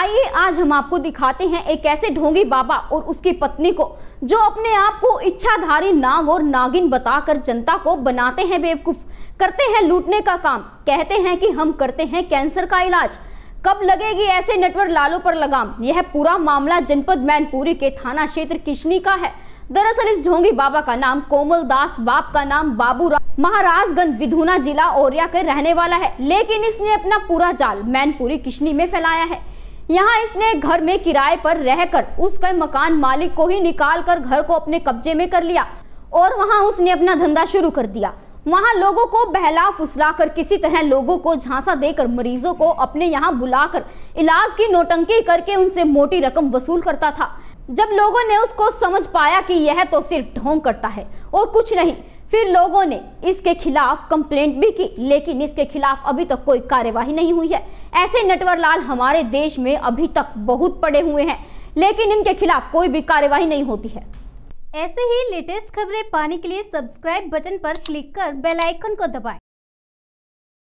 आइए आज हम आपको दिखाते हैं एक ऐसे ढोंगी बाबा और उसकी पत्नी को जो अपने आप को इच्छाधारी नाग और नागिन बताकर जनता को बनाते हैं बेवकूफ, करते हैं लूटने का काम, कहते हैं कि हम करते हैं कैंसर का इलाज। कब लगेगी ऐसे नटवर लालों पर लगाम? यह पूरा मामला जनपद मैनपुरी के थाना क्षेत्र किशनी का है। दरअसल इस ढोंगी बाबा का नाम कोमल दास, बाप का नाम बाबू महाराजगंज विधुना जिला औरिया के रहने वाला है, लेकिन इसने अपना पूरा जाल मैनपुरी किशनी में फैलाया है। यहाँ इसने घर में किराए पर रहकर उसके मकान मालिक को ही निकाल कर घर को अपने कब्जे में कर लिया और वहाँ उसने अपना धंधा शुरू कर दिया। वहाँ लोगों को बहला फुसलाकर किसी तरह लोगों को झांसा देकर मरीजों को अपने यहाँ बुलाकर इलाज की नौटंकी करके उनसे मोटी रकम वसूल करता था। जब लोगों ने उसको समझ पाया कि यह तो सिर्फ ढोंग करता है और कुछ नहीं, फिर लोगों ने इसके खिलाफ कंप्लेंट भी की, लेकिन इसके खिलाफ अभी तक कोई कार्यवाही नहीं हुई है। ऐसे नटवर लाल हमारे देश में अभी तक बहुत पड़े हुए हैं, लेकिन इनके खिलाफ कोई भी कार्यवाही नहीं होती है। ऐसे ही लेटेस्ट खबरें पाने के लिए सब्सक्राइब बटन पर क्लिक कर बेल आइकन को दबाएं।